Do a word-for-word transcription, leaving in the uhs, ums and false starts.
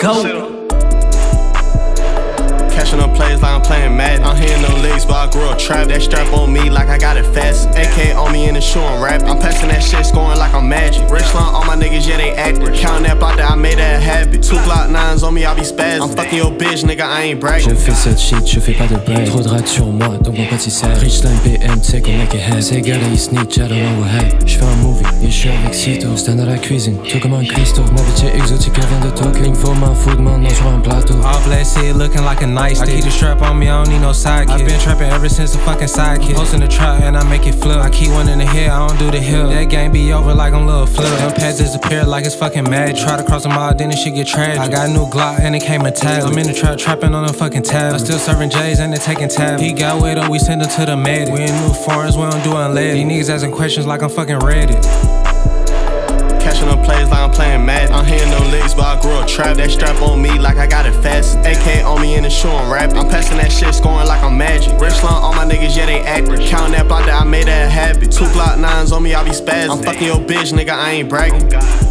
go. Catching up plays like I'm playing Madden. I'm hitting no legs, but I grew up trap. That strap on me like I got it fast. A K on me in the shoe, I'm rapping. I'm passing that shit, scoring like I'm Magic. Rich Lund, all my niggas, yeah, they active. Counting that block that I made that habit. Two Glock nines on me, I be spazzing. I'm fucking your bitch, nigga, I ain't bragging. Je fais cette shit, je fais pas de break. Trop de rats sur moi, donc mon pote il sert. Richland B M, t'sais qu'on make it head. Ces gars-là ils snitch, I don't know what head. J'fais un movie, et j'suis avec Cito. Stand à la cuisine, tout comme un Christo. Ma bitch est exotique, elle vient de Tokyo. Il me faut ma food maintenant sur un plateau. All black shit looking like a nice stick. I keep the strap on me, I don't need no sidekick. I've been trapping ever since a fucking sidekick. Posting the trap and I make it flip. I keep one in the head, I don't do the hill. That game be over like I'm Lil Flip. Them pads disappear like it's fucking mad. Try to cross them all, then it shit get tragic. I got a new Glock and it came a tab. I'm in the trap trapping on a fucking tab. I'm still serving J's and they taking tabs. He got with him, we send him to the medic. We in new foreigns, we don't do unleaded. These niggas asking questions like I'm fucking Reddit. Catching up plays like I'm playing Madden. I'm hitting no legs, but I grew up trap. That strap on me like I got it fast. A K on me in the shoe, I'm rapping. I'm passing that shit, scoring like I'm Magic. Rich Lund, all my niggas, yeah, they active. Counting that block that I made that habit. Two Glock nines on me, I be spazzing. I'm fucking your bitch, nigga, I ain't bragging.